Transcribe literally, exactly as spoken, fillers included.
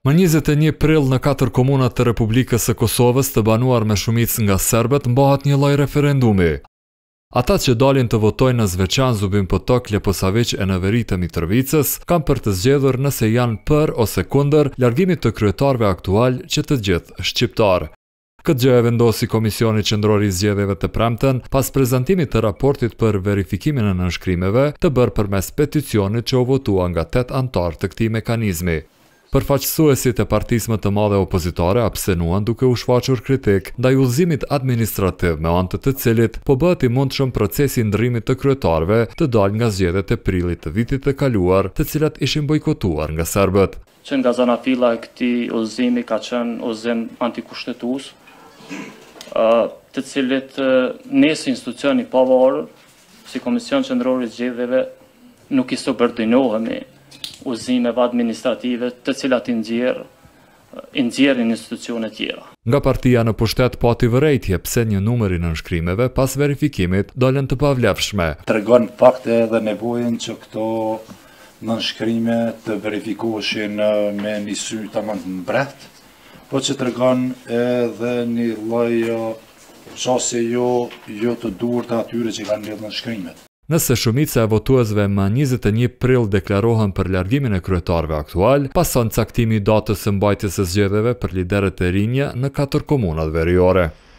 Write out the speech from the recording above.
Më njëzet e një prill në katër komunat të Republikës së Kosovës të banuar me shumicë nga serbët mbahet një lloj referendumi. Ata që dalin të votojnë në Zveçan, Zubin Potok, Leposavić e në veri të Mitrovicës kanë për të zgjedhur nëse janë për ose kundër largimit të kryetarëve aktual që të gjithë shqiptar. Këtë gjë e vendosi Komisioni Qendror i Zgjedhjeve të premten pas prezantimit të raportit për verifikimin e nënshkrimeve të bërë përmes peticionit që u votua nga tetë anëtar të këtij mekanizmi. Përfaqësuesit e partisë më të madhe opozitare abstenuan duke u shfaqur kritik ndaj udhëzimit administrativ me anë të të cilit po bëhet i mundshëm procesi i ndërrimit të kryetarëve të dalë nga zgjedhjet e prillit të vitit të kaluar, të cilat ishin bojkotuar nga serbët. Që nga zanafilla e këtij udhëzimi ka qenë udhëzim antikushtetues, të cilit ne si institucion i pavarur, si Komision Qendror i Zgjedhjeve, nuk i subordinohemi udhëzimeve administrative të cilat i nxjerr i nxjerrin institucione tjera. Nga partia në pushtet pati vërejtje pse një numër i nënshkrimeve pas verifikimit dolën të pavlefshme. Tregon fakte edhe nevojën që këto nënshkrime të verifikoheshin me një sy tamam të mbret, po që tregon edhe një lloj çështje jo jo të durta atyre që kanë lidhur nënshkrimet. Nëse shumica e votuesve më njëzet e një prill deklarohen për largimin e kryetarëve aktual, pason caktimi i datës së mbajtjes së zgjedhjeve për liderët e rinj në katër komunat veriore.